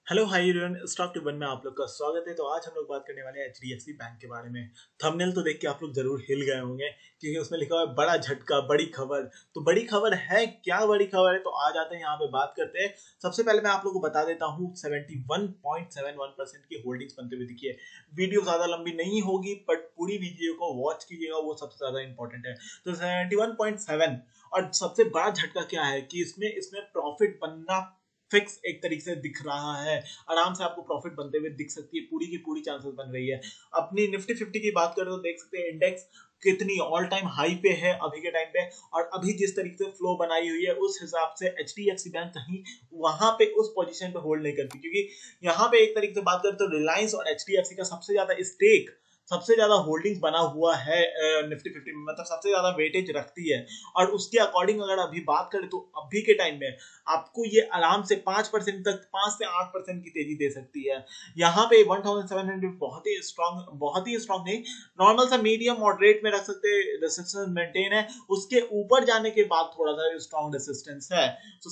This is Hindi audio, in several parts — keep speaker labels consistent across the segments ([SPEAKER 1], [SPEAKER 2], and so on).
[SPEAKER 1] Hello hi everyone, stock two one में आप लोग का स्वागत है। तो आज हम लोग बात करने वाले हैं एचडीएफसी बैंक के बारे में। थंबनेल तो देख के आप लोग जरूर हिल गए होंगे क्योंकि उसमें लिखा हुआ है बड़ा झटका बड़ी खबर। तो बड़ी खबर है क्या? बड़ी खबर है तो आ जाते हैं यहाँ पे बात करते हैं। सबसे पहले मैं आप लोगों को बता देता हूँ 71.71% की होल्डिंग्स बनते हुए दिखी है। वीडियो ज्यादा लंबी नहीं होगी बट पूरी वीडियो को वॉच कीजिएगा, वो सबसे ज्यादा इंपॉर्टेंट है। तो 71.7 और सबसे बड़ा झटका क्या है कि इसमें इसमें प्रॉफिट बनना फिक्स एक तरीके से दिख रहा है। आराम से आपको प्रॉफिट बनते हुए दिख सकती है, पूरी की पूरी चांसेस बन रही है। अपनी निफ्टी 50 की बात करें तो देख सकते हैं इंडेक्स कितनी ऑल टाइम हाई पे है अभी के टाइम पे। और अभी जिस तरीके से फ्लो बनाई हुई है उस हिसाब से एचडीएफसी बैंक कहीं वहां पे उस पोजीशन पे होल्ड नहीं करती, क्योंकि यहाँ पे एक तरीके से बात करें तो रिलायंस और एचडीएफसी का सबसे ज्यादा स्टेक, सबसे ज्यादा होल्डिंग्स बना हुआ है निफ्टी 50 में, मतलब सबसे ज्यादा वेटेज रखती है। और उसके अकॉर्डिंग अगर अभी बात करें तो अभी के टाइम में आपको ये आराम से 5% तक, 5 से 8% की तेजी दे सकती है। यहाँ पे 1700 बहुत ही स्ट्रॉन्ग नहीं, नॉर्मल सा मीडियम मॉडरेट में रख सकते हैं, रेसिस्टेंस मेंटेन है। उसके ऊपर जाने के बाद थोड़ा सा स्ट्रॉन्ग रेसिस्टेंस है। तो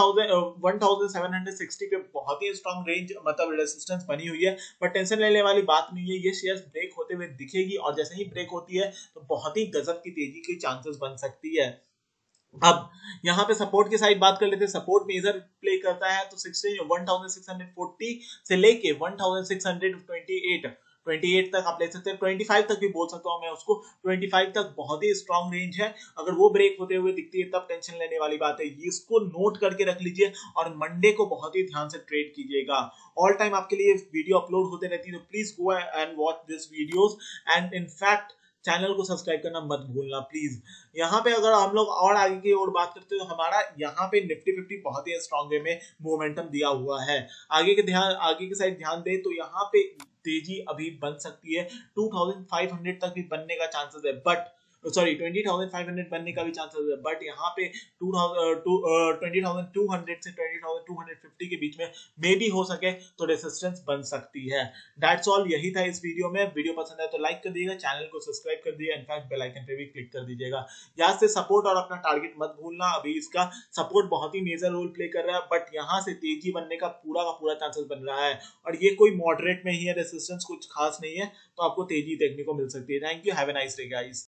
[SPEAKER 1] 1760 पे बहुत ही स्ट्रॉन्ग रेंज मतलब रेसिस्टेंस बनी हुई है। पर टेंशन लेने वाली बात नहीं है, ये शेयर ब्रेक होते हुए दिखेगी और जैसे ही ब्रेक होती है तो बहुत ही गजब की तेजी की चांसेस बन सकती है। अब यहाँ पे सपोर्ट की साइड बात कर लेते हैं। सपोर्ट मेजर प्ले करता है तो 1640 से लेके 1628 तक आप ले सकते हैं। 25 तक भी बोल सकता हूँ मैं उसको। 25 तक बहुत ही स्ट्रॉन्ग रेंज है। अगर वो ब्रेक होते हुए दिखती है तब टेंशन लेने वाली बात है। ये इसको नोट करके रख लीजिए और मंडे को बहुत ही ध्यान से ट्रेड कीजिएगा। ऑल टाइम आपके लिए वीडियो अपलोड होते रहती है, तो please go and watch this videos. And in fact channel को सब्सक्राइब करना मत भूलना प्लीज। यहाँ पे अगर हम लोग और आगे की ओर बात करते हैं तो हमारा यहाँ पे निफ्टी 50 बहुत ही स्ट्रॉन्ग वे में मोमेंटम दिया हुआ है। आगे की साइड ध्यान दे तो यहाँ पे तेजी अभी बन सकती है। 2500 तक भी बनने का चांसेस है, बट सॉरी 20,500 बनने का भी चांसेस है, बट यहाँ पे 20,200 से 20,250 के बीच में मे भी हो सके तो रेसिस्टेंस बन सकती है। दैट्स ऑल, यही था इस वीडियो में। वीडियो पसंद है तो लाइक कर दीजिएगा, चैनल को सब्सक्राइब कर दीजिएगा, इनफैक्ट बेल आइकन पे भी क्लिक कर दीजिएगा। यहाँ से सपोर्ट और अपना टारगेट मत भूलना। अभी इसका सपोर्ट बहुत ही मेजर रोल प्ले कर रहा है, बट यहाँ से तेजी बनने का पूरा चांसेस बन रहा है। और ये कोई मॉडरेट में ही है, रेसिस्टेंस कुछ खास नहीं है, तो आपको तेजी देखने को मिल सकती है। Thank you, have a nice day guys.